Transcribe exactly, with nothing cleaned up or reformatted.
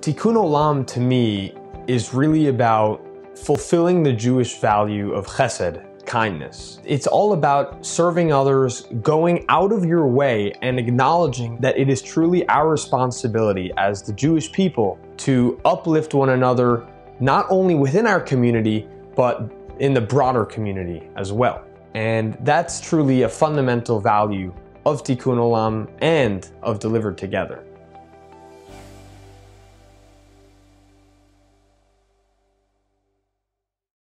Tikkun Olam to me is really about fulfilling the Jewish value of chesed, kindness. It's all about serving others, going out of your way and acknowledging that it is truly our responsibility as the Jewish people to uplift one another, not only within our community, but in the broader community as well. And that's truly a fundamental value of Tikkun Olam and of Delivered Together.